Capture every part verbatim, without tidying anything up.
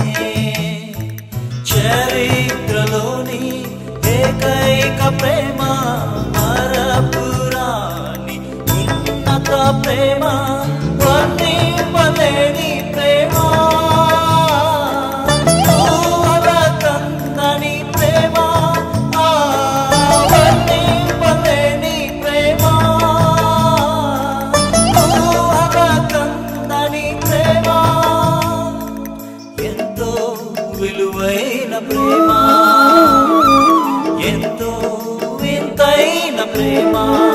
చరిత్రలోని ఏకైక ప్రేమ మరపురాని ఉన్నత ప్రేమ వర్ణింపలేని ప్రేమ ఊహకందని ప్రేమ వర్ణింపలేని ప్రేమ ఊహకందని ప్రేమ ఎంతో విలువైన ప్రేమ ఎంతో వింతైన ప్రేమ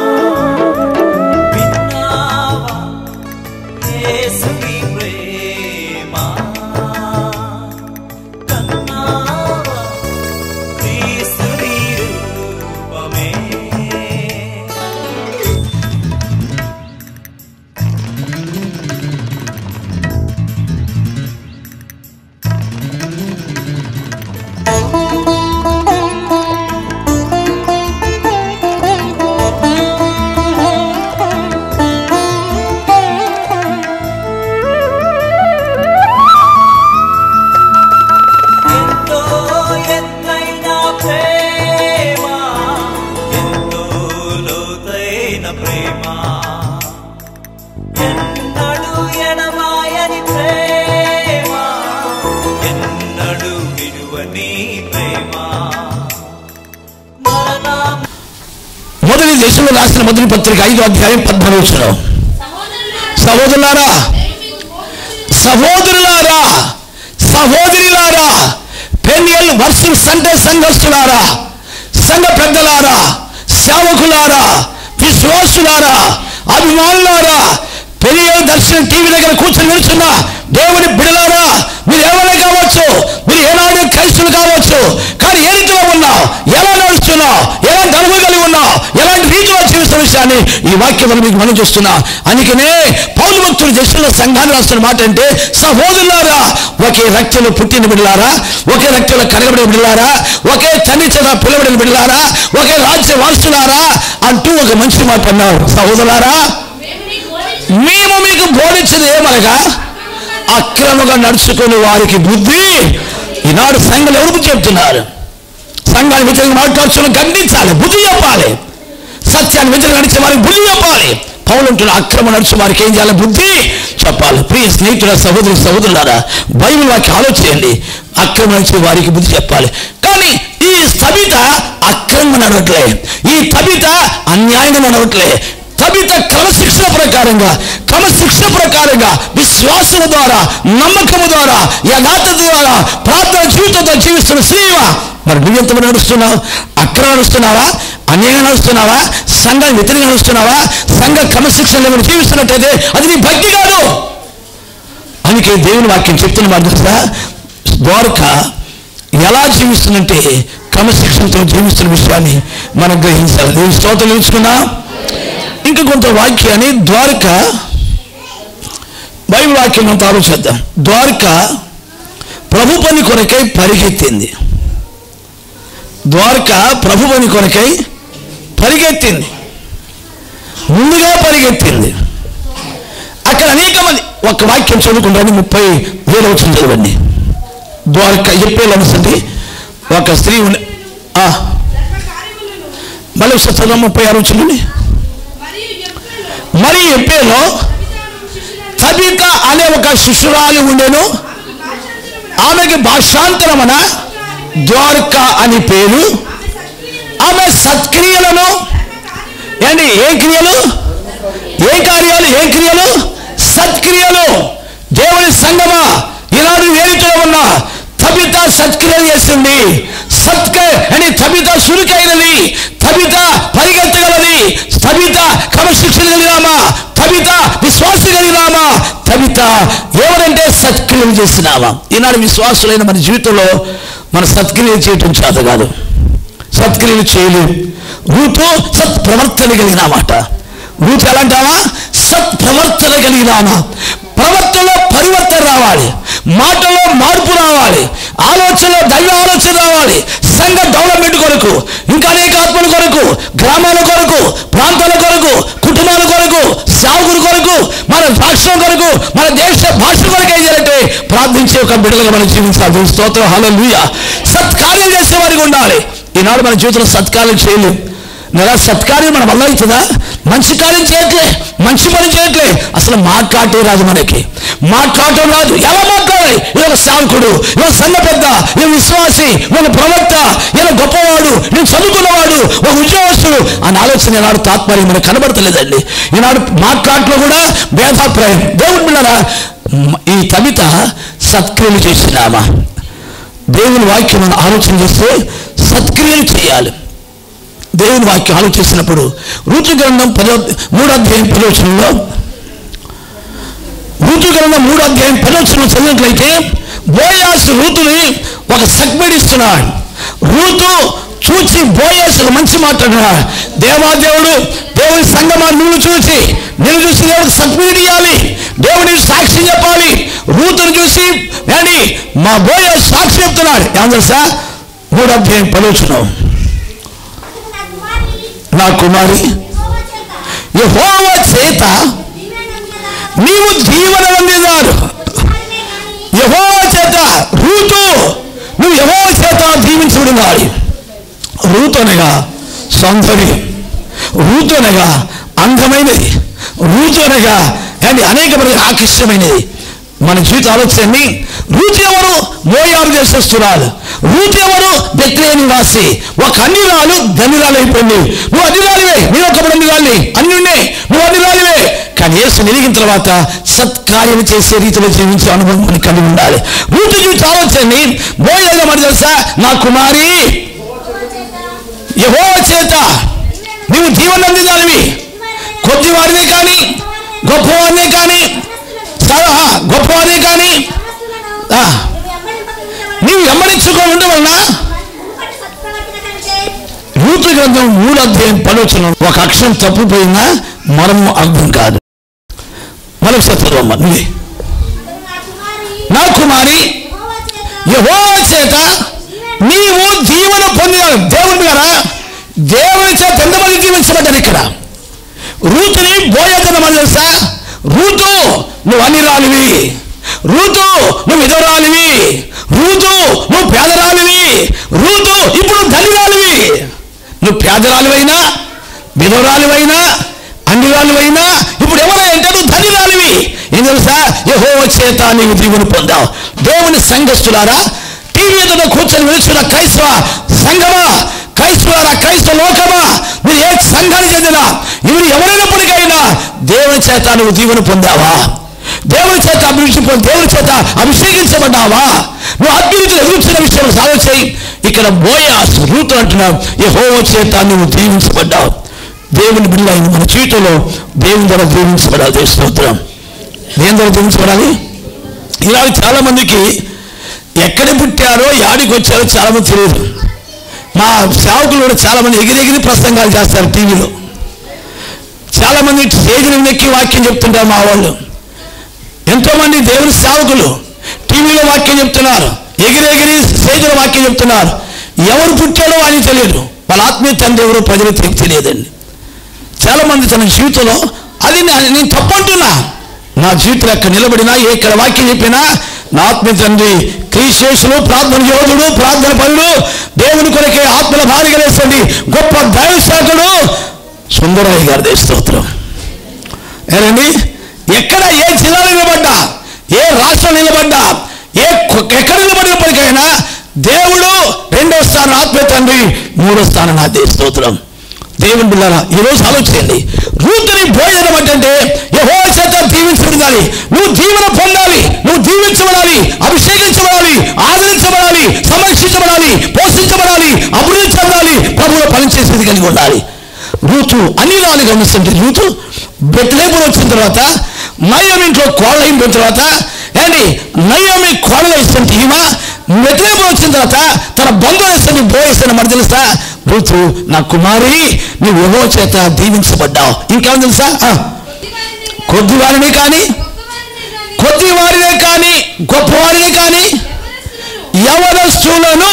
విన్నావా యేసుని ప్రేమ కన్నావా క్రీస్తుని రూపమే ఎంతో ఎత్తైన ప్రేమ ఎంతో లోతైన ప్రేమ ఎన్నడూ ఎడబాయని ప్రేమ ఎన్నడూ విడువని ప్రేమ మరణా మొదటి దేశంలో రాసిన మొదటి పత్రిక ఐదో అధ్యాయం పద్నాలుగు వచనం. సహోదరులారా సహోదరులారా సహోదరులారా పెనియల్ వర్షం సండే సంఘస్థులారా సంఘ పెద్దలారా సేవకులారా విశ్వాసులారా అభిమానులారా పెనియల్ దర్శన టీవీ దగ్గర కూర్చొని నిల్చున్న దేవుని బిడలారా మీరు ఎవరైనా కావచ్చు, మీరు ఏనాడు క్రైస్తులు కావచ్చు, కానీ ఏ రీతిలో ఉన్నావు, ఎలా నడుస్తున్నావు, ఎలాంటి అనుభవం కలిగి ఉన్నావు, ఎలాంటి రీతిలో జీవిస్తున్న విషయాన్ని ఈ వాక్యం మీకు మనం చూస్తున్నా. అందుకనే పౌలు భక్తులు దేశంలో సంఘాన్ని రాస్తున్న మాట అంటే సహోదరులారా ఒకే రక్తంలో పుట్టిన బిడ్డలారా, ఒకే రక్తంలో కరగబడిన బిడ్డలారా, ఒకే తండ్రి చేత పిలవడిన బిడ్డలారా, ఒకే రాజ్య వారసులారా అంటూ ఒక మంచి మాట అన్నారు. సహోదరులారా మేము మీకు బోధించేది ఏమనగా అక్రమంగా నడుచుకునే వారికి బుద్ధి. ఈనాడు సంఘాలు ఎవరు బుద్ధి చెప్తున్నారు? సంఘాన్ని వ్యతిరేకంగా మాట్లాడుతున్న ఖండించాలి, బుద్ధి చెప్పాలి. సత్యాన్ని వ్యతిరేకంగా నడిచే వారికి బుద్ధి చెప్పాలి. పౌలు అంటున్న అక్రమ నడుచు వారికి ఏం చేయాలి? బుద్ధి చెప్పాలి. ప్రియ స్నేహితుల సహోదరి సహోదరులారా బైబిల్ వాక్యం ఆలోచించండి. అక్రమ నడిచే వారికి బుద్ధి చెప్పాలి. కానీ ఈ తబిత అక్రమంగా నడవట్లే, ఈ తబిత అన్యాయంగా నడవట్లే. తబిత క్రమశిక్షణ ప్రకారంగా క్రమశిక్షణ ప్రకారంగా విశ్వాసం ద్వారా నమ్మకము ద్వారా యథార్థత ద్వారా ప్రార్థన జీవితంతో జీవిస్తున్న స్త్రీవ. మరి నువ్వు ఎంతమంది నడుస్తున్నావు? అక్రమ నడుస్తున్నావా? అన్యాయంగా నడుస్తున్నావా? సంఘాన్ని వ్యతిరేకంగా నడుస్తున్నావా? సంఘ క్రమశిక్షణ లేకుండా జీవిస్తున్నట్టయితే అది నీ భక్తి కాదు. అందుకే దేవుని వాక్యం చెప్తున్న మాట తెలుసా, ద్వారక ఎలా జీవిస్తుందంటే క్రమశిక్షణతో జీవిస్తున్న విషయాన్ని మనం గ్రహించాలి. దేవుని స్తోత్రం నేర్చుకున్నా. ఇంకా కొంత వాక్యాన్ని ద్వారక బైబిల్ వాక్యం అంత ఆలోచిద్దాం. ద్వారక ప్రభు పని కొరకై పరిగెత్తింది. ద్వారక ప్రభు పని కొరకై పరిగెత్తింది, ముందుగా పరిగెత్తింది. అక్కడ అనేక మంది ఒక వాక్యం చదువుకుంటారు, ముప్పై వేలు వచ్చింది చదవండి. ద్వారక చెప్పేలు అనుసండి ఒక స్త్రీ ఉండి మళ్ళీ ఒకసారి చదవ ముప్పై ఆరు వచ్చిందండి. మరి ఎప్పేలో తబిత అనే ఒక శిశురాలు ఉండేను. ఆమెకి భాషాంతరమున ద్వారక అని పేరు. ఆమె సత్క్రియలను ఏంటి ఏ క్రియలు ఏ కార్యాలు ఏ క్రియలు సత్క్రియలు. దేవుని సంగమా ఈనాడు వేరుతో ఉన్నా తబిత సత్క్రియలు చేస్తుంది. సత్క అని తబిత సురికైనది, తబిత పరిగెత్తగలది, తబిత క్రమశిక్షణ కలిగినామా, తబిత విశ్వాసం కలిగినామా, తబిత ఎవరంటే సత్క్రియలు చేసినామా. ఈనాడు విశ్వాసులైన మన జీవితంలో మన సత్క్రియలు చేయటం చేత కాదు, సత్క్రియలు చేయలేము. రూతు సత్ ప్రవర్తన కలిగిన మాట. రూతు ఎలాంటావా? సత్ ప్రవర్తన కలిగినామా. ప్రవర్తనలో పరివర్తన రావాలి, మాటలో మార్పు రావాలి, ఆలోచనలో దైవ ఆలోచన రావాలి. సంఘ డెవలప్మెంట్ కొరకు, ఇంకా అనేక ఆత్మల కొరకు, గ్రామాల కొరకు, ప్రాంతాల కొరకు, కుటుంబాల కొరకు, సేవకుల కొరకు, మన రాష్ట్రం కొరకు, మన దేశ భాష కొరకు ఏం చేయాలంటే ప్రార్థించే ఒక బిడ్డలుగా మనం జీవించాలి. స్తోత్రం, హల్లెలూయా. సత్కార్యం చేసేవారికి ఉండాలి. ఈనాడు మన జీవితంలో సత్కార్యం చేయలేం. నెల సత్కార్యం మన వల్ల అవుతుందా? మంచి కార్యం చేయట్లే, మంచి పని చేయట్లే. అసలు మాట్లాడే రాదు, మనకి మాట్లాడటం రాదు. ఎలా మాట్లాడాలి? ఈయన సేవకుడు, ఈయన సంఘ పెద్ద, ఈయన విశ్వాసి, ఈయన ప్రవక్త, ఈయన గొప్పవాడు, నేను చదువుకున్నవాడు, ఒక ఉద్యోగస్తుడు అని ఆలోచన ఈనాడు తాత్పర్యం మనకు కనబడతలేదండి. ఈనాడు మాట్లాడటంలో కూడా భేదాభిప్రాయం. దేవుడు బిడ్డలారా, ఈ కవిత సత్క్రియలు చేసినామా? దేవుని వాక్యం మనం ఆలోచన చేస్తే సత్క్రియలు చేయాలి. దేవుని వాక్యం ఆలోచిస్తున్నప్పుడు ఋతు గ్రంథం పదో మూడో అధ్యాయం పదవచనంలో ఋతు గ్రంథం మూడో అధ్యాయం పదవచనం చదివినట్లయితే బోయాసు రూతుని ఒక సగ్మెడ్ ఇస్తున్నాడు. రూతు చూచి బోయాసు మంచి మాట్లాడినాడు. దేవాదేవుడు, దేవుని సంగమా, నువ్వు చూసి నేను చూసి దేవుడికి సగ్మెడ్ ఇవ్వాలి, దేవుడికి సాక్షి చెప్పాలి. రూతుని చూసి అని మా బోయాసు సాక్షి చెప్తున్నాడు. ఏమన్నా తెలుసా? మూడో అధ్యాయం పదవచనం, నా కుమారి యెహోవా చేత నీవు దీవెన పొందేదారు. యెహోవా చేత రూతు నువ్వు యెహోవా చేత దీవించబడినాడు. రూతు అనగా సౌందర్యం, రూతు అనగా అందమైనది, రూతు అనగా కానీ అనేక మంది ఆకర్షమైనది. మన జీవిత ఆలోచనని రూతు ఎవరు? మోయాబు దేశస్తురాలు. రూతు ఎవరు? బెత్లెహేము నివాసి. ఒక అన్యురాలు ధన్యురాలు అయిపోయింది. నువ్వు అన్యురాలివే, నేను ఒక అన్యురాలి, అన్యున్నే, నువ్వు అన్యురాలివే. కానీ యేసు వెలిగిన తర్వాత సత్కార్యం చేసే రీతిలో జీవించే అనుభవం మనకి కలిగి ఉండాలి. రూతు జీవిత ఆలోచనని మోయాబు మరి తెలుసా? నా కుమారి యెహోవా చేత నీవు దీవెన పొందేదానివి. కొద్దివారినే కానీ గొప్పవారినే కానీ గొప్పవారినే కానీ నీవు వెంబడించుకొని ఉండవలన రూతు గ్రంథం మూడు అధ్యాయం పదవచనం ఒక అక్షరం తప్పిపోయినా మనము అర్థం కాదు. మనం చదవమ్మ. నువ్వే నా కుమారి యెహోవా చేత నీవు దీవెన పొందినావు. దేవుని గారా, దేవుని చేత ఎంతమంది దీవించబడ్డారు? ఇక్కడ రూతుని బోయజన మన తెలుసా? రూతు నువ్వు అన్యురాలివి, రూతు నువ్వు విధవరాలివి, రూతు నువ్వు పేదరాలివి, రూతు ఇప్పుడు ధనిరాలివి. నువ్వు పేదరాలివైనా, విధవరాలివైనా, అన్యురాలివైనా ఇప్పుడు ఎవరైనా నువ్వు ధనిరాలివి. ఏం తెలుసా? యెహోవా చేత నీవు దీవెన పొందావు. దేవుని సంఘస్థులారా, టీవీ ఎదుట కూర్చొని వెలుచున్న క్రైస్తవ సంఘమా, క్రైస్తవులారా, క్రైస్తవ లోకమా, మీరు ఏ సంఘానికి చెందిన ఇవి ఎవరైనప్పటికైనా దేవుని చేత నువ్వు దీవెన పొందావా? దేవుని చేత అభివృద్ధి పొంది దేవుని చేత అభిషేకించబడ్డావా? నువ్వు అభివృద్ధిని ఎదుర్కొన్న విషయం సాధన చేయి. ఇక్కడ బోయాసు రూతు అంటున్నావు, యెహోవా చేత నువ్వు దీవించబడ్డావు. దేవుని బిడ్డ మన జీవితంలో దేవుని ద్వారా దీవించబడాలి. స్తోత్రం. దేని ద్వారా దీవించబడాలి? ఇలా చాలా మందికి ఎక్కడ పుట్టారో యాడికి వచ్చారో చాలా మంది తెలియదు. మా సేవకులు కూడా చాలా మంది ఎగిరెగిరి ప్రసంగాలు చేస్తారు టీవీలో. చాలా మంది స్టేజ్ని నెక్కి వాక్యం చెప్తుంటారు. మా వాళ్ళు ఎంతో మంది దేవుని సేవకులు టీవీలో వాక్యం చెప్తున్నారు, ఎగిరెగిరి స్టేజ్లో వాక్యం చెప్తున్నారు. ఎవరు పుట్టాడో అని తెలియదు, వాళ్ళ ఆత్మీయ తండ్రి ఎవరో ప్రజలకు తెలియదండి. చాలా మంది తన జీవితంలో అది నేను తప్పంటున్నా, నా జీవితంలో ఎక్కడ నిలబడినా ఎక్కడ వాక్యం చెప్పినా నా ఆత్మీయ తండ్రి క్రీస్తు ప్రార్థన యోధుడు, ప్రార్థన పనుడు, దేవుని కొరకే ఆత్మల భారీగా వేసండి గొప్ప దైవ శాఖడు సుందరయ్య గారి స్తోత్రం. ఏనండి, ఎక్కడ ఏ జిల్లాలో నిలబడ్డా, ఏ రాష్ట్రం నిలబడ్డా, ఏ ఎక్కడ నిలబడినప్పటికైనా దేవుడు రెండో స్థానం ఆత్మీయ తండ్రి, మూడో స్థానం నా దేవ స్తోత్రం. దేవుని బిడ్డలారా, ఈరోజు ఆలోచించండి. రూతుని భోజనం అంటే యెహోవా చేత దీవించబడాలి. నువ్వు దీవెన పొందాలి, నువ్వు దీవించబడాలి, అభిషేకించబడాలి, ఆదరించబడాలి, సంరక్షించబడాలి, పోషించబడాలి, అభివృద్ధి చెందాలి, ప్రభువులో పనిచేసేది కలిగి ఉండాలి. రూతు అన్ని నాలుగు గమనిస్తుంటే రూతు బెత్లెహేము వచ్చిన తర్వాత నయోమి ఇంట్లో కోళ్ళ అయిన తర్వాత ఏంటి నయోమి కోళ్ళ ఇస్తుంటే ఈమె బెత్లెహేము వచ్చిన తర్వాత తన బంధువులు ఇస్తుంది బోయిస్తున్న మరి తెలుసా? రూతు నా కుమారి నువ్వు యెహోవా చేత దీవించబడ్డావు. ఇంకేమో తెలుసా? కొద్ది వారినే కానీ కొద్ది వారినే కానీ గొప్పవారినే కానీ ఎవరు యవనస్తులను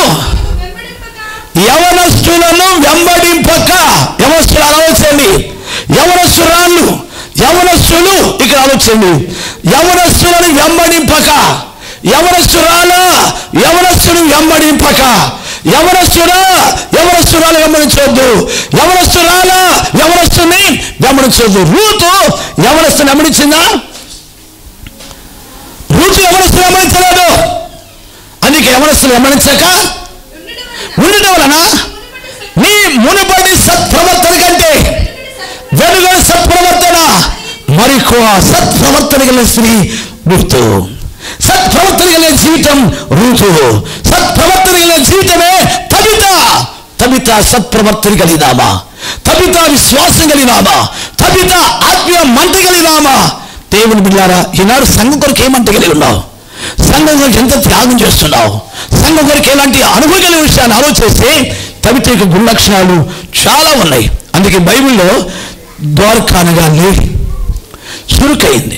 యవనస్తులను వెంబడింపక, యవనస్తులు ఆలోచించండి, యవనస్తురాళ్ళు యవనస్తులు ఇక్కడ ఆలోచించండి, యవనస్తులను వెంబడింపక, యవనస్తురాల యవనస్తుని వెంబడింపక, యవనస్తుడా యవనస్తురాలు వెంబడించవద్దు, యవనస్తురాల యవనస్తుని వెంబడించవద్దు. రూతు యవనస్తుని వెంబడించిందా? రూతు యవనస్తుని వెంబడించలేదు. అందుకే యవనస్తుని వెంబడించక ఉండటం వలన నీ మునుపటి సత్ప్రవర్తన కంటే వెనుగని సత్ప్రవర్తన మరిక్కువ సత్ప్రవర్తన కలిగిన స్త్రీ రూతు. సత్ప్రవర్తన కలిగిన జీవితం రూతు. సత్ప్రవర్తన కలిగిన జీవితమే తబిత. తబిత సత్ప్రవర్తన కలిగినామా, తబిత విశ్వాసం కలిగినామా, తబిత ఆత్మీయ మంట కలిగినామా. దేవుని బిడ్డలారా, ఈనాడు సంఘం కొరకు ఏమంట కలిగి ఉన్నావు? సంఘం కొరకు ఎంత త్యాగం చేస్తున్నావు? సంఘం కొరకు ఎలాంటి అనుభవం కలిగిన విషయాన్ని ఆలోచిస్తే తబిత యొక్క గుణలక్షణాలు చాలా ఉన్నాయి. అందుకే బైబిల్లో ద్వారకా అనగా లేడి, చురుకైంది,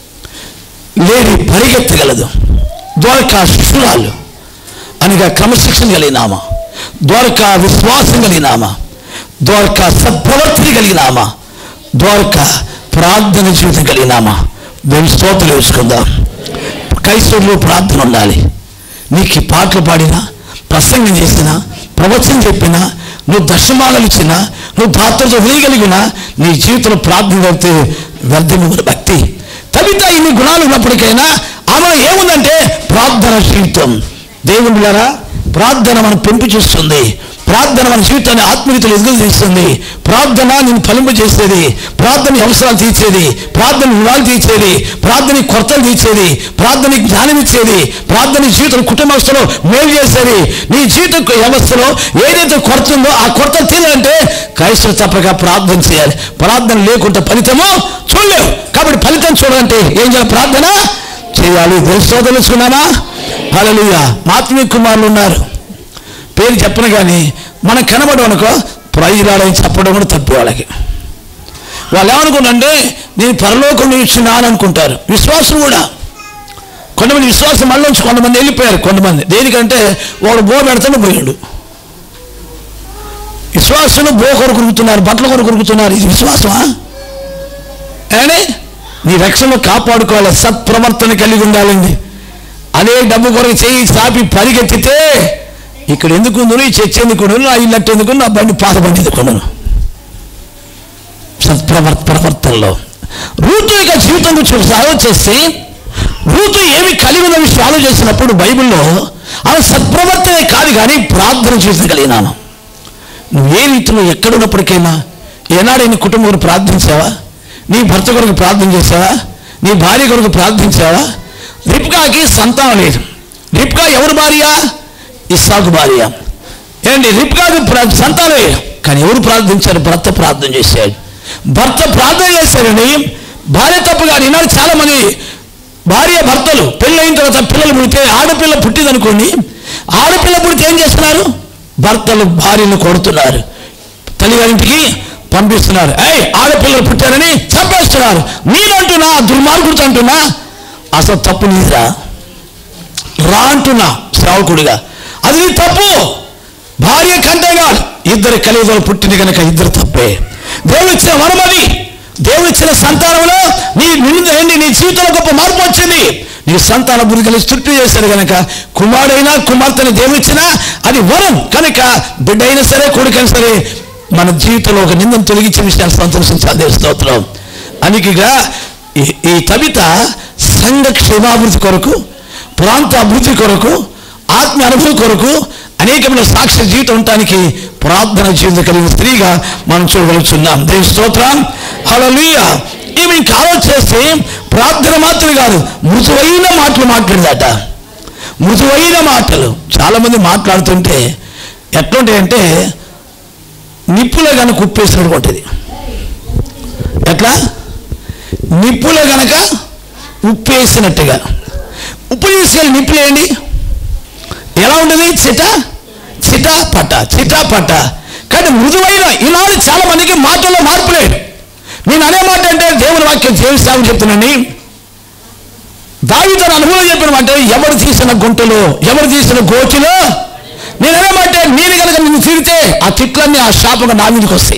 లేడి పరిగెత్తగలదు. ద్వారకా శిశురాలు అనగా క్రమశిక్షణ కలిగినామా, ద్వారకా విశ్వాసం కలిగినామా, ద్వారకా సద్ప్రవర్తన కలిగినామా, ద్వారకా ప్రార్థన జీవితం కలిగినామా. దేవుని స్తోత్రం వేసుకుందాం. క్రైస్తవుల్లో ప్రార్థన ఉండాలి. నీకు పాటలు పాడినా, ప్రసంగం చేసినా, ప్రవచనం చెప్పినా, నువ్వు దర్శమానాలు ఇచ్చినా, నువ్వు దాతలతో వేయగలిగినా, నీ జీవితంలో ప్రార్థన జరిగితే వ్యర్థమైన భక్తి. తబిత ఇన్ని గుణాలు ఉన్నప్పటికైనా ఆమె ఏముందంటే ప్రార్థన జీవితం. దేవుని ద్వారా ప్రార్థన మనం పెంపు చేస్తుంది. ప్రార్థన మన జీవితాన్ని ఆత్మీయతలు ఎదుగు తీస్తుంది. ప్రార్థన నేను ఫలింప చేసేది, ప్రార్థన అవసరాలు తీర్చేది, ప్రార్థన రుణాలు తీర్చేది, ప్రార్థన కొరతలు తీర్చేది, ప్రార్థన జ్ఞానం ఇచ్చేది, ప్రార్థన జీవితం కుటుంబస్తులో మేలు చేసేది. నీ జీవిత వ్యవస్థలో ఏదైతే కొరత ఉందో ఆ కొరత తీరాలంటే క్రైస్తవులు తప్పక ప్రార్థన చేయాలి. ప్రార్థన లేకుండా ఫలితము చూడలేవు. కాబట్టి ఫలితం చూడాలంటే ఏం చేయాలి? ప్రార్థన చేయాలి. దేశంలో తెలుసుకున్నామా? హల్లెలూయా. ఆత్మీయ కుమారులు ఉన్నారు, పేరు చెప్పను కానీ మనకు కనబడడం అనుకో ప్రైజులాడని చెప్పడం కూడా తప్పు. వాళ్ళకి వాళ్ళు ఏమనుకుంటే నేను పరలోకం ఇచ్చినాను అనుకుంటారు. విశ్వాసం కూడా కొంతమంది విశ్వాసం మళ్ళీ నుంచి కొంతమంది వెళ్ళిపోయారు. కొంతమంది దేనికంటే వాడు బో పెడతాను పోయాడు. విశ్వాసం బో కొరకు కొరుకుతున్నారు, బట్టల కొరకు కొరుకుతున్నారు. ఇది విశ్వాసమా? కానీ నీ రక్షణ కాపాడుకోవాలి, సత్ప్రవర్తన కలిగి ఉండాలండి. అదే డబ్బు కొరకు చేయి సాపి పరిగెత్తితే ఇక్కడ ఎందుకు ఈ చర్చ ఎందుకు, నా ఇల్లట్టు ఎందుకు, నా బండి పాత బండి ఎందుకున్నాను. సత్ప్రవర్ ప్రవర్తనలో రూతు యొక్క జీవితం గురించి ఆలోచిస్తే రూతు ఏమి కలిగి ఉన్న విషయం ఆలోచిస్తున్నప్పుడు బైబిల్లో ఆమె సత్ప్రవర్తనే కాదు కానీ ప్రార్థన జీవితం కలిగినాను. నువ్వు ఏ రీతిలో ఎక్కడున్నప్పటికైనా ఏనాడు నీ కుటుంబం కొరకు ప్రార్థించావా? నీ భర్త కొరకు ప్రార్థన చేసావా? నీ భార్య కొరకు ప్రార్థించావా? రిబ్కాకి సంతానం లేదు. రిబ్కా ఎవరు భార్య? ఇస్సాకు భార్య. ఏంటి రిబ్కాకు సంతానం లేదు, కానీ ఎవరు ప్రార్థించారు? భర్త ప్రార్థన చేశాడు. భర్త ప్రార్థన చేశారని భార్య తప్పు కాదు. ఈనాడు చాలా మంది భార్య భర్తలు పెళ్ళైన తర్వాత పిల్లలు పుడితే, ఆడపిల్ల పుట్టిందనుకోండి, ఆడపిల్ల పుడితే ఏం చేస్తున్నారు? భర్తలు భార్యను కొడుతున్నారు, తల్లిగారింటికి పంపిస్తున్నారు. ఏయ్ ఆడపిల్లలు పుట్టారని చంపేస్తున్నారు. నేనంటున్నా, దుర్మార్గుడితో అంటున్నా, అసలు తప్పు నీదిరా రా అంటున్నా సేవకుడిగా. అది నీ తప్పు. భార్య కంటే కాదు, ఇద్దరు కలియుగలు పుట్టింది కనుక ఇద్దరు తప్పే. దేవుడు ఇచ్చిన వరమది. దేవుడు ఇచ్చిన సంతానంలో నీ నిండి నీ జీవితంలో గొప్ప మార్పు వచ్చింది. నీ సంతాన బుద్ధి కలిసి చుట్టూ చేశారు కనుక కుమారుడైనా కుమార్తెని దేవుడు ఇచ్చినా అది వరం కనుక బిడ్డ అయినా సరే కొడుకైనా సరే మన జీవితంలో ఒక నిందను తొలగించే విషయాలు సంతోషించాలి. దేవుని స్తోత్రం. అందుకేగా ఈ తబిత సంఘ క్షేమాభివృద్ధి కొరకు, ప్రాంత అభివృద్ధి కొరకు, ఆత్మీయ అనుభవం కొరకు అనేకమైన సాక్ష్య జీవితం ఉండటానికి ప్రార్థన జీవితం కలిగిన స్త్రీగా మనం చూడగలుగుతున్నాం. దేవుని స్తోత్రం. హల్లెలూయా. ఈమె ఇంకా ఆలోచిస్తే ప్రార్థన మాత్రమే కాదు, మృదువైన మాటలు మాట్లాడదట. మృదువైన మాటలు చాలా మంది మాట్లాడుతుంటే ఎట్లుంటాయంటే నిప్పులో కనుక ఉప్పేసినట్టు ఉంటుంది. ఎట్లా? నిప్పులో కనుక ఉప్పేసినట్టుగా. ఉప్పు తీసుకెళ్ళి నిప్పులేయండి, ఎలా ఉంటుంది? చిట చిట పట్ట చిట పట్ట. కానీ మృదువైన ఈనాడు చాలా మందికి మాటల్లో మార్పు లేదు. నేను అనే మాట అంటే దేవుని వాక్యం దేవుని సేవ చెప్తున్నాను. దావీదు తన అనుభవం చెప్పిన మాట, ఎవరు తీసిన గుంటలో ఎవరు తీసిన గోతిలో నేనేమంటే నేను కనుక నిన్ను తిరిగితే ఆ తిట్లన్నీ ఆ శాపంగా నా మీదకి వస్తాయి.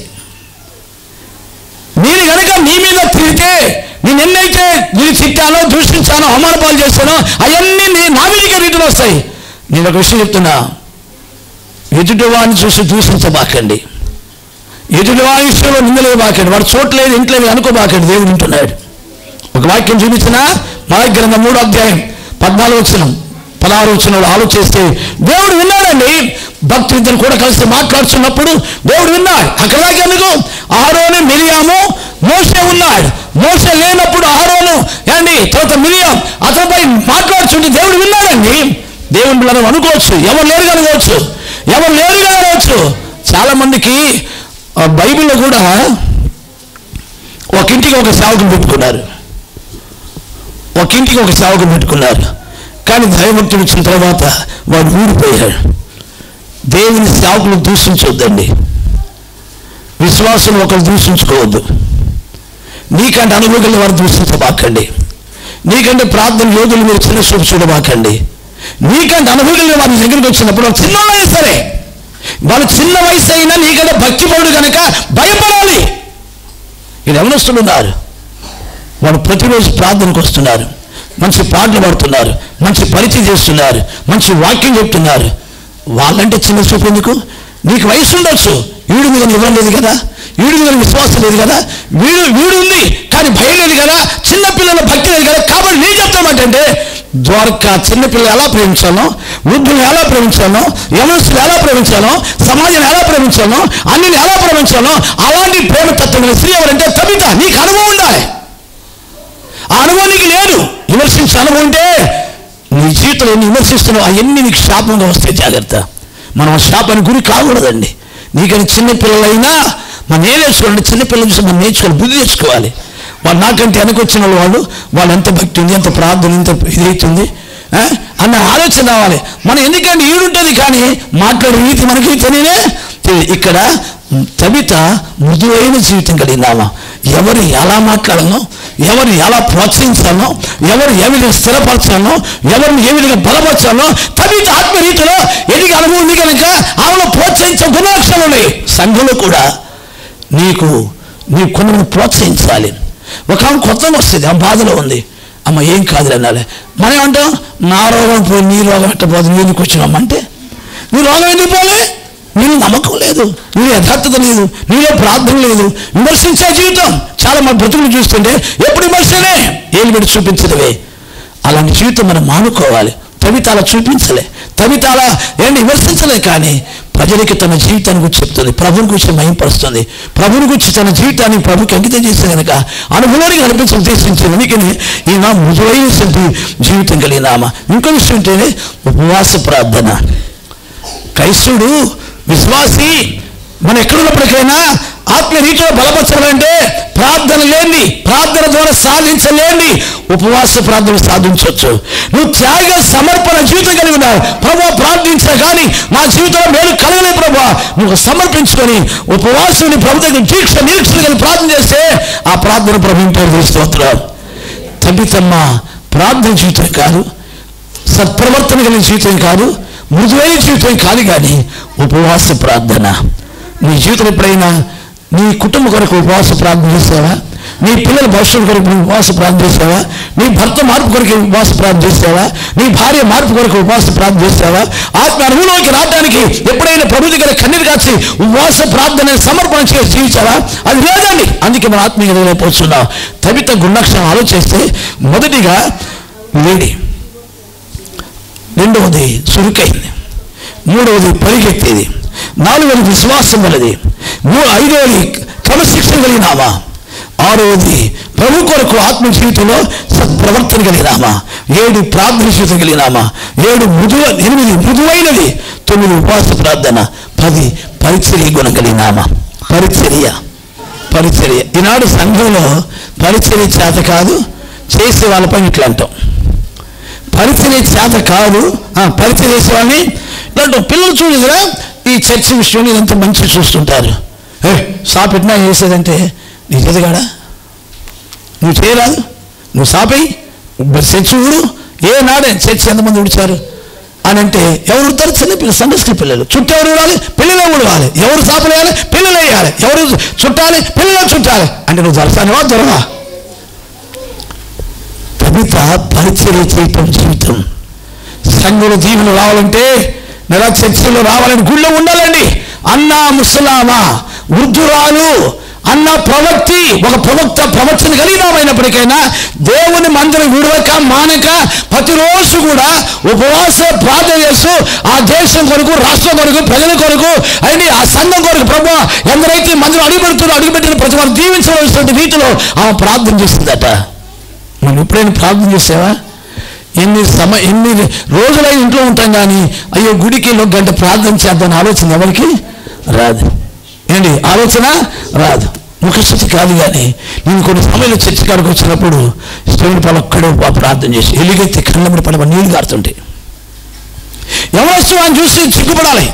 నేను కనుక నీ మీద తిరిగితే నేను ఎన్నైతే నేను తిట్టానో దూషించానో అవమానపాలు చేశానో అవన్నీ నీ నా మీదకే రీతిలో వస్తాయి. నేను ఒక విషయం చెప్తున్నా, ఎదుటివాడిని చూసి దూషించబాకండి, ఎదుటివాడి విషయంలో నిందలేబాకండి, వాడు చోట్లేదు ఇంట్లేదు అనుకోబాకండి. దేవుడు ఉంటున్నాడు. ఒక వాక్యం చూపించిన మలాకి గ్రంథం మూడో అధ్యాయం పద్నాలుగు వచనం పదహారు వచనంలో ఆలోచిస్తే దేవుడు విన్నాడండి. భక్తులిద్దరు కూడా కలిసి మాట్లాడుతున్నప్పుడు దేవుడు విన్నాడు. అక్కడ దాకా ఎందుకు, అహరోను మిరియాము మోషే ఉన్నాడు. మోషే లేనప్పుడు అహరోను అండి తర్వాత మిరియాం అతనిపై మాట్లాడుతుంటే దేవుడు విన్నాడండి. దేవుని పిల్లలు అనుకోవచ్చు, ఎవరు లేరుగా అనుకోవచ్చు, ఎవరు లేరుగా అనుకోవచ్చు. చాలా మందికి బైబిల్లో కూడా ఒక ఇంటికి ఒక సేవకుని పెట్టుకున్నారు, ఒక ఇంటికి ఒక సేవకుని పెట్టుకున్నారు. కానీ దైవభక్తుడు వచ్చిన తర్వాత వాడు ఊడిపోయాడు. దేవుని సేవకులు దూషించవద్దండి, విశ్వాసం ఒకరు దూషించుకోవద్దు. నీకంటే అనుభవం వారు దూషించబాకండి, నీకంటే ప్రార్థన యోగులు మీరు చిన్న చూపు చూడబాకండి. నీకంటే అనుభవం వారి దగ్గరికి వచ్చినప్పుడు చిన్న వయసు సరే, వాళ్ళు చిన్న వయసు అయినా నీకంటే భక్తిపరుడు కనుక భయపడాలి. ఇది ఎవరొస్తున్నారు, వాళ్ళు ప్రతిరోజు ప్రార్థనకు వస్తున్నారు, మంచి పాటలు పాడుతున్నారు, మంచి పరిచయం చేస్తున్నారు, మంచి వాక్యం చెప్తున్నారు. వాళ్ళంటే చిన్న చూపు ఎందుకు? నీకు వయసు ఉండొచ్చు, వీడి మీద ఇవ్వం లేదు కదా, వీడి మీద విశ్వాసం లేదు కదా, వీడు వీడు ఉంది కానీ భయం లేదు కదా, చిన్నపిల్లల భక్తి లేదు కదా. కాబట్టి నేను చెప్తామంటే ద్వారకా చిన్నపిల్లలు ఎలా ప్రేమించాలో, వృద్ధులు ఎలా ప్రేమించాలో, యవనస్తులు ఎలా ప్రేమించాలో, సమాజం ఎలా ప్రేమించాలో, అన్ని ఎలా ప్రేమించాలో అలాంటి ప్రేమ తత్వం స్త్రీ ఎవరంటే తబిత. నీకు అనుభవం ఉండాలి, ఆ అనుభవం నీకు లేదు. విమర్శించే అనుభవం ఉంటే నీ జీవితంలో ఎన్ని విమర్శిస్తున్నావు అవన్నీ నీకు శాపంగా వస్తే జాగ్రత్త. మనం ఆ శాపానికి గురి కాకూడదండి. నీకని చిన్నపిల్లలైనా మనం ఏం నేర్చుకోవాలంటే చిన్నపిల్లల చూసి మనం నేర్చుకోవాలి, బుద్ధి తెచ్చుకోవాలి. వాళ్ళు నాకంటే వెనకొచ్చిన వాళ్ళు వాళ్ళు ఎంత భక్తి ఉంది, ఎంత ప్రార్థన, ఎంత ఇదైతుంది అన్న ఆలోచన రావాలి. మనం ఎందుకంటే ఈడుంటుంది కానీ మాట్లాడే రీతి మనకి తెలియనే. ఇక్కడ తబిత మృదువైన జీవితం కలిగినామా, ఎవరు ఎలా మాట్లాడాలో, ఎవరిని ఎలా ప్రోత్సహించాలో, ఎవరు ఏ విధంగా స్థిరపరచాలో, ఎవరిని ఏ విధంగా బలపరచాలో తబిత ఆత్మరీతిలో ఎదిగి అనుభవం ఉంది కనుక ఆమెలో ప్రోత్సహించే గుణలక్షణాలు ఉన్నాయి. సంఘంలో కూడా నీకు నీ కొన్ని ప్రోత్సహించాలి. ఒక ఆమె కొత్తగా వస్తుంది, ఆ బాధలో ఉంది, అమ్మ ఏం కాదు అనాలి. మనం ఏమంటాం, నా రోగం పోయి నీ రోగం ఎట్టపోదు, నీ ఎందుకు వచ్చినామంటే నీ రోగం ఎందుకు పోలే, నీలో నమ్మకం లేదు, నీలో యథార్థత లేదు, నీలో ప్రార్థన లేదు, విమర్శించే జీవితం. చాలా మంది బ్రతుకులు చూస్తుంటే ఎప్పుడు విమర్శనే, ఏం పెట్టి చూపించడవే. అలాంటి జీవితం మనం మానుకోవాలి. తబిత అలా చూపించలే, తబిత అలా ఏంటి విమర్శించలే, కానీ ప్రజలకి తన జీవితాన్ని గురించి చెప్తుంది, ప్రభుని గురించి మహింపరుస్తుంది, ప్రభుని గురించి తన జీవితాన్ని ప్రభుకి అంకితం చేస్తే కనుక అనుభవానికి అనిపించి ఉద్దేశించింది. అందుకని ఈ నా మృదువైన జీవితం కలిగినామా. ఇంకో విషయం ఏంటంటే ఉపవాస ప్రార్థన. క్రైస్తవుడు విశ్వాసి మనం ఎక్కడున్నప్పటికైనా ఆత్మరీతిలో బలపరచాలంటే ప్రార్థన లేని, ప్రార్థన ద్వారా సాధించలేని ఉపవాస ప్రార్థన సాధించవచ్చు. నువ్వు త్యాగ సమర్పణ జీవితం కలిగి ఉన్నావు. ప్రభు ప్రార్థించా కానీ నా జీవితంలో మేలు కలగలే ప్రభు, నువ్వు సమర్పించుకొని ఉపవాసుని ప్రభు దగ్గర దీక్ష నిరీక్షణ కలిగి ప్రార్థన చేస్తే ఆ ప్రార్థన ప్రభు పేరు తీసుకోవచ్చున్నావు. తబితమ్మ ప్రార్థన జీవితం కాదు, సత్ప్రవర్తన కలిగిన జీవితం కాదు, మృదువైన జీవితం కాదు, కానీ ఉపవాస ప్రార్థన. నీ జీవితం ఎప్పుడైనా నీ కుటుంబ కొరకు ఉపవాస ప్రార్థన చేసావా? నీ పిల్లల భవిష్యత్తు కొరకు ఉపవాస ప్రార్థన చేసావా? నీ భర్త మార్పు కొరకు ఉపవాస ప్రార్థన చేసావా? నీ భార్య మార్పు కొరకు ఉపవాస ప్రార్థన చేసావా? ఆత్మ అనుభవంలోకి రావడానికి ఎప్పుడైనా ప్రభు దగ్గర కన్నీరు కాచి ఉపవాస ప్రార్థన సమర్పణ చేసి జీవించావా? అది లేదండి. అందుకే మనం ఆత్మీయ ఎదగలేకపోతున్నాం. తబిత గుణలక్షణం ఆలోచిస్తే మొదటిగా లేడి, రెండవది చురుకైంది, మూడవది పరిగెత్తేది, నాలుగవది విశ్వాసం వలది, ఐదవది క్రమశిక్షణ కలిగినామా, ఆరవది ప్రభు కొరకు ఆత్మ జీవితంలో సత్ప్రవర్తన కలిగినామా, ఏడు ప్రార్థన జీవితం కలిగినామా, ఏడు మృదువ ఎనిమిది మృదువైనది, తొమ్మిది ఉపవాస ప్రార్థన, పది పరిచర్య గుణం కలిగినామా. పరిచర్య పరిచర్య ఈనాడు సంఘంలో పరిచర్య చేత కాదు, చేసే వాళ్ళపై ఇట్లా అంటాం. పరిచర్య చేత కాదు, పరిచర్య చేసే వాళ్ళని ఇలాంటి పిల్లలు చూడదురా. ఈ చర్చ విషయంలో ఇదంతా మంచిగా చూస్తుంటారు. ఏ సాపెట్టినా చేసేదంటే నీ చేతగాడా, నువ్వు చేయరాదు, నువ్వు సాపై చర్చి ఊరు ఏనాడే చర్చి ఎంతమంది ఉడిచారు అని అంటే ఎవరు ఉడతారు? చిన్న పిల్లలు, సండే స్కూల్ పిల్లలు. చుట్టూ ఎవరు ఊడాలి? పిల్లలే ఊడవాలి. ఎవరు సాపలు వేయాలి? పిల్లలు వేయాలి. ఎవరు చుట్టాలి? పిల్లలు చుట్టాలి. అంటే నువ్వు దొరసానివా దొరవా? తబిత పరిచర్య చేయటం జీవితం. సంఘంలో దీవెన రావాలంటే నెల చర్చిలో రావాలని గుళ్ళో ఉండాలండి. అన్నా ముసలామా, వృద్ధురాలు, అన్న ప్రవక్తి, ఒక ప్రవక్త ప్రవచన కలిగినమైనప్పటికైనా దేవుని మందిరం విడవక మానక ప్రతిరోజు కూడా ఉపవాస ప్రార్థన చేస్తూ ఆ దేశం కొరకు, రాష్ట్రం కొరకు, ప్రజల కొరకు అండి ఆ సంఘం కొరకు ప్రభువా ఎందరైతే మందిరం అడుగుపెడుతున్నా అడుగుపెట్టిన ప్రతి వారు దీవించవలసిన రీతిలో ఆమె ప్రార్థన చేసిందట. మనం ఎప్పుడైనా ప్రార్థన చేసావా? ఎన్ని సమ ఎన్ని రోజులై ఇంట్లో ఉంటాం కానీ అయ్యో గుడికి ఒక గంట ప్రార్థన చేద్దాం ఆలోచన ఎవరికి రాదు. ఏంటి ఆలోచన రాదు. ముఖస్థితి కాదు. కానీ నేను కొన్ని సమయంలో చర్చి కాడికి వచ్చినప్పుడు స్టేషన్ పాలు ఒక్కడే ప్రార్థన చేసి ఎలుగెత్తి కళ్ళ మీద పడ నీళ్ళు కారుతుంటే ఎవరొస్తూ ఆయన చూసి చిక్కుపడాలి.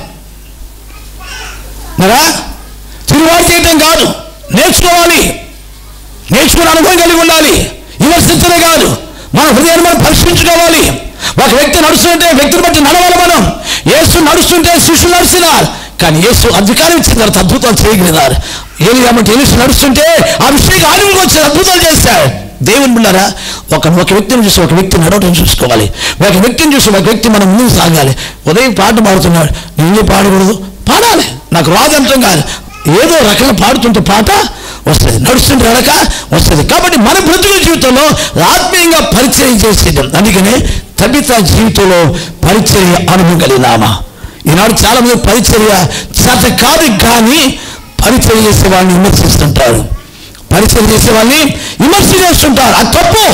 మరా తిరుగుబాటు చేయటం కాదు, నేర్చుకోవాలి. నేర్చుకునే అనుభవం కలిగి ఉండాలి. విమర్శించడే కాదు, మన హృదయాన్ని మనం పరిశీలించుకోవాలి. ఒక వ్యక్తి నడుస్తుంటే వ్యక్తిని బట్టి నడవాలి. మనం యేసు నడుస్తుంటే శిష్యులు నడిచినారు, కానీ యేసు అధికారం ఇచ్చిన తర్వాత అద్భుతాలు చేయగలిగారు. ఏలియామంటే యేసు నడుస్తుంటే ఆ విషయంగా ఆనందం వచ్చి అద్భుతాలు చేశారు. దేవుని బిడ్డలారా, ఒక ఒక వ్యక్తిని చూసి ఒక వ్యక్తి నడవటం చూసుకోవాలి. ఒక వ్యక్తిని చూసి ఒక వ్యక్తి మనం ముందుకు సాగాలి. ఉదయం పాట పాడుతున్నాడు, నేను పాడకూడదు, పాడాలి. నాకు రాదంతం కాదు, ఏదో రకంగా పాడుతుంటే పాట వస్తుంది, నడుస్తుంటే నడక వస్తుంది. కాబట్టి మన బ్రతుకుల జీవితంలో ఆత్మీయంగా పరిచయం చేసేయడం. అందుకనే తబిత జీవితంలో పరిచర్య అనుభవం కలిగినామా. ఈనాడు చాలా మంది పరిచర్య చేత కాదు కానీ పరిచయం చేసే వాళ్ళని విమర్శిస్తుంటారు. పరిచయం చేసే వాళ్ళని విమర్శ చేస్తుంటారు. అది తప్పు.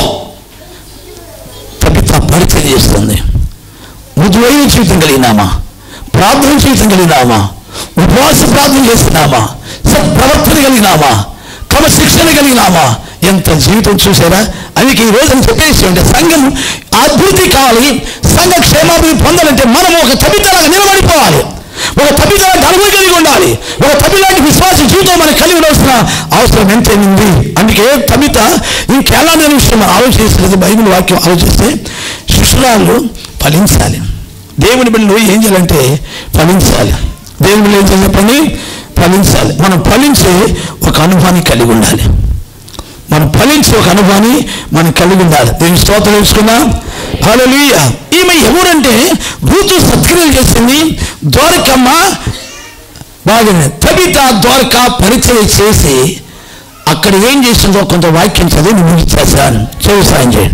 తబిత పరిచయం చేస్తుంది. మృదువైన జీవితం కలిగినామా, ప్రార్థన జీవితం కలిగినామా, ఉపవాస ప్రార్థన చేస్తున్నామా, సత్ప్రవర్తన కలిగినామా, క్రమశిక్షణ కలిగినామా, ఎంత జీవితం చూసారా. అందుకే ఈ రోజు చెప్పేసి ఉంటే సంఘం అభివృద్ధి కావాలి, సంఘ క్షేమాభివృద్ధి పొందాలంటే మనం ఒక తబితలాగా నిలబడిపోవాలి. ఒక తబితలాంటి అనుభవం కలిగి ఉండాలి. ఒక తబితలాంటి విశ్వాస జీవితం మనకు కలిగి ఉండాల్సిన అవసరం ఎంతైంది. అందుకే తబిత ఇంకెలాంటి విషయం ఆలోచిస్తుంది. బైబిల్ వాక్యం ఆలోచిస్తే శిష్యురాళ్ళు ఫలించాలి. దేవుని బిడ్డలు ఏం చేయాలంటే ఫలించాలి. దేవుని బిడ్డలు ఏం చేయాలి చెప్పండి? ఫలించాలి. మనం ఫలించే ఒక అనుభవాన్ని కలిగి ఉండాలి. మనం ఫలించే ఒక అనుభవాన్ని మనం కలిగి ఉండాలి. దేవుని స్తోత్రం తెలుసుకుందాం. హల్లెలూయా. ఈమె ఎవరంటే రూతు సత్క్రియలు చేసింది. ద్వారకమ్మ బాగానే తబిత ద్వారక పరిచయం చేసి అక్కడ ఏం చేసిందో కొంత వాక్యం చదివి ముగిచేశాను. చదువు సాయం చేయండి.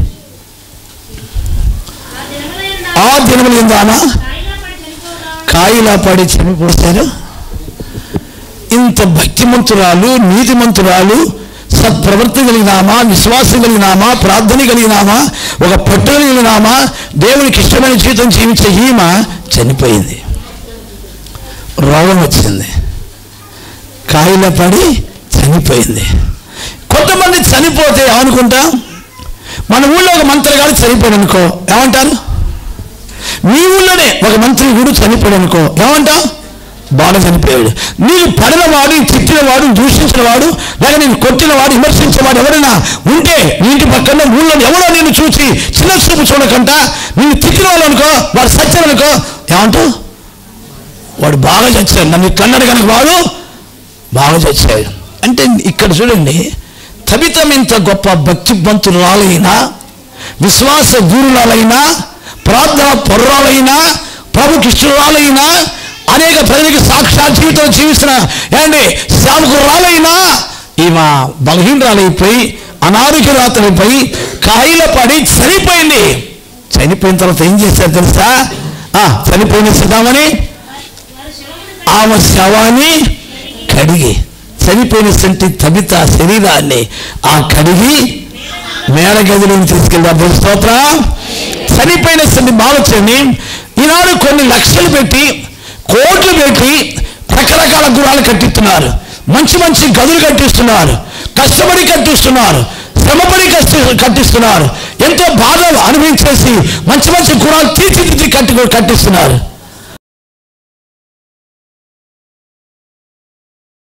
ఆ దినములు ఏందామా కాయిలా పడి చనిపోతారు. ఇంత భక్తిమంతురాలు, నీతిమంతురాలు, సత్ప్రవర్తి కలిగినామా, విశ్వాసం కలిగినామా, ప్రార్థన కలిగినామా, ఒక పట్టు కలిగినామా, దేవునికి ఇష్టమైన జీవితం జీవించే ఈమె చనిపోయింది. రోగం వచ్చింది, కాయిలా పడి చనిపోయింది. కొంతమంది చనిపోతే ఏమనుకుంటాం? మన ఊళ్ళో ఒక మంత్రిగాడు చనిపోయాడు అనుకో ఏమంటారు? మీ ఊళ్ళోనే ఒక మంత్రి కూడా చనిపోయాడు అనుకో ఏమంటావు? బాగా చనిపోయాడు. నీకు పడినవాడు, తిట్టినవాడు, దూషించినవాడు, లేక నేను కొట్టినవాడు, విమర్శించేవాడు ఎవరైనా ఉంటే నీ ఇంటి పక్కన ఊళ్ళో ఎవరో నేను చూసి చిన్న చూపు చూడకుండా నేను తిట్టిన వాళ్ళు అనుకో, వాడు సత్యం అనుకో ఏమంటావు? వాడు బాగా చచ్చాడు, నన్ను కన్నాడు కనుక వాడు బాగా చచ్చాడు అంటే. ఇక్కడ చూడండి, తబితం ఇంత గొప్ప భక్తివంతురాలైనా, విశ్వాస గురురాలైనా, ప్రార్థన పొర్రాలైనా, ప్రభుకి ఇష్టరాలైనా, అనేక ప్రజలకి సాక్షాత్ జీవితం జీవిస్తున్న ఏంటి సేవకురాలైనా ఈమె బలహీనరాలైపోయి అనారోగ్యరాతలైపోయి కాయిల పడి చనిపోయింది. చనిపోయిన తర్వాత ఏం చేశారు తెలుసా? చనిపోయిన సిద్ధామని ఆమె శవాన్ని కడిగి, చనిపోయిన సంటి తబిత శరీరాన్ని ఆ కడిగి మేడ గదిలోకి తీసుకెళ్ళారు. స్తోత్రం. చనిపోయిన సంటి బాలచని ఈనాడు కొన్ని లక్షలు పెట్టి, కోట్లు పెట్టి రకరకాల గురాలు కట్టిస్తున్నారు, మంచి మంచి గదులు కట్టిస్తున్నారు, కష్టపడి కట్టిస్తున్నారు, శ్రమపడి కష్ట కట్టిస్తున్నారు, ఎంతో బాధలు అనుభవించేసి మంచి మంచి గురాలు తీర్చిదిద్ది కట్టి కట్టిస్తున్నారు.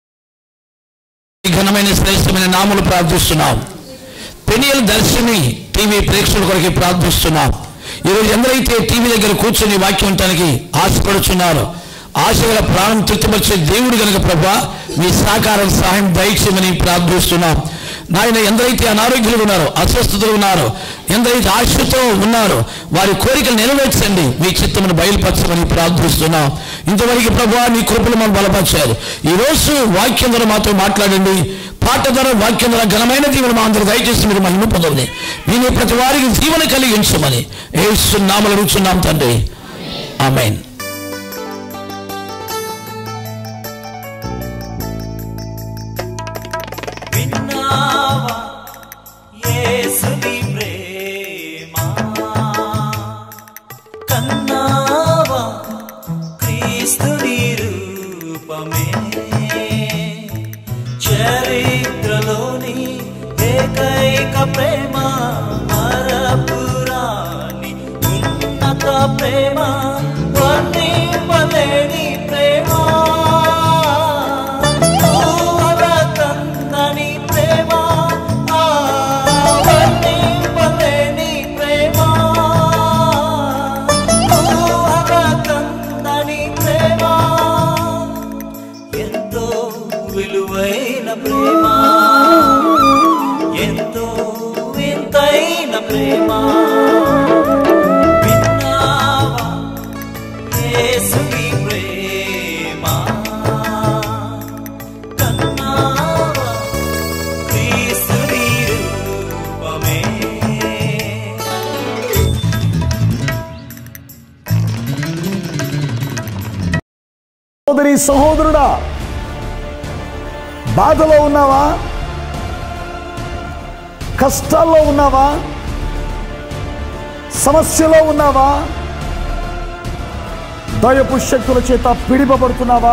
ఘనమైన శ్రేష్టమైన నామములు ప్రార్థిస్తున్నాం. పెనియల్ దర్శిని టీవీ ప్రేక్షకుల కొరకు ప్రార్థిస్తున్నాం. ఈరోజు ఎందరైతే టీవీ దగ్గర కూర్చొని వాక్యం వినటానికి ఆశపడుచున్నారో, ఆశగల ప్రాణం తృప్తిపరిచే దేవుడు కనుక ప్రభా మీ సహకారం సహాయం దయచేయమని ప్రార్థిస్తున్నాం. నాయన ఎందరైతే అనారోగ్యులు ఉన్నారో, అస్వస్థతలు ఉన్నారో, ఎందరైతే ఆశతో ఉన్నారో వారి కోరికలు నెరవేర్చండి, మీ చిత్తమును బయలుపరచమని ప్రార్థిస్తున్నాం. ఇంతవరకు ప్రభా నీ కృపలు మనం బలపరిచారు. ఈరోజు వాక్యం ద్వారా మాతో మాట్లాడండి. పాట ద్వారా వాక్యం ద్వారా ఘనమైన దీవెన మా అందరూ దయచేసి మీరు మహిమ పొందమని, వినే ప్రతి వారికి జీవన కలిగించమని యేసు నామములో అడుగుచున్నాం తండ్రి, ఆమేన్. విన్నావా యేసుని ప్రేమ, కన్నావా క్రీస్తుని రూపమే, చరిత్రలోని ఏకైక ప్రేమ, మరపురాని ఉన్నత ప్రేమ, వర్ణింపలేని ప్రేమ, ఊరకందని ప్రేమ, వర్ణింపలేని ప్రేమ, ఊరకందని ప్రేమ, ఎంతో విలువైన ప్రేమ, ఎంతో వింతైన ప్రేమ. విన్నావా యేసుని ప్రేమ, కన్నావా క్రీస్తుని రూపమే. సోదరి సహోదరుడా, బాధలో ఉన్నావా? కష్టాల్లో ఉన్నావా? సమస్యలో ఉన్నావా? దయపు శక్తుల చేత పీడిపబడుతున్నావా?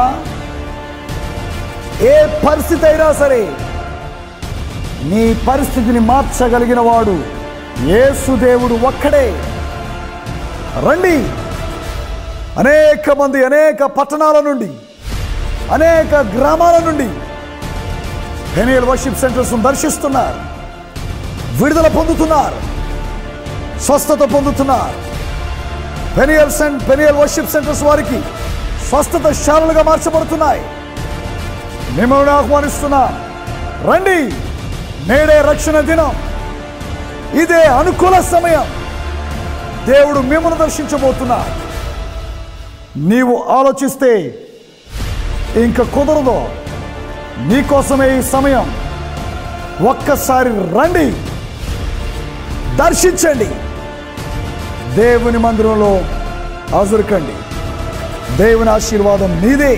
ఏ పరిస్థితి అయినా సరే నీ పరిస్థితిని మార్చగలిగిన వాడు యేసు దేవుడు ఒక్కడే. రండి, అనేక మంది అనేక పట్టణాల నుండి, అనేక గ్రామాల నుండి పెనియల్ వర్షిప్ సెంటర్స్ దర్శిస్తున్నారు, విడుదల పొందుతున్నారు, స్వస్థత పొందుతున్నారు. పెనియల్ సెంట్ పెనియల్ వర్షిప్ సెంటర్స్ వారికి స్వస్థత శాలలుగా మార్చబడుతున్నాయి. మిమ్మల్ని ఆహ్వానిస్తున్నా, రండి. నేడే రక్షణ దినం, ఇదే అనుకూల సమయం. దేవుడు మిమ్మల్ని దర్శించబోతున్నాడు. నీవు ఆలోచిస్తే ఇంక కుదరదు. నీకోసమే ఈ సమయం. ఒక్కసారి రండి, దర్శించండి, దేవుని మందిరంలో హాజరుకండి. దేవుని ఆశీర్వాదం నీదే.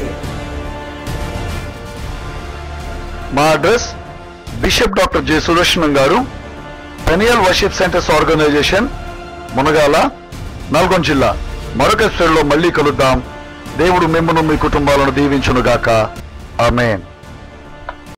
మా address bishop doctor J Sudarsanam గారు, Peniel worship centres organisation, Munagala, Nalgonda జిల్లా. మరొక ఎపిసోడ్లో మళ్ళీ కలుద్దాం. దేవుడు మిమ్మల్ని మీ కుటుంబాలను దీవించును గాక. ఆమేన్.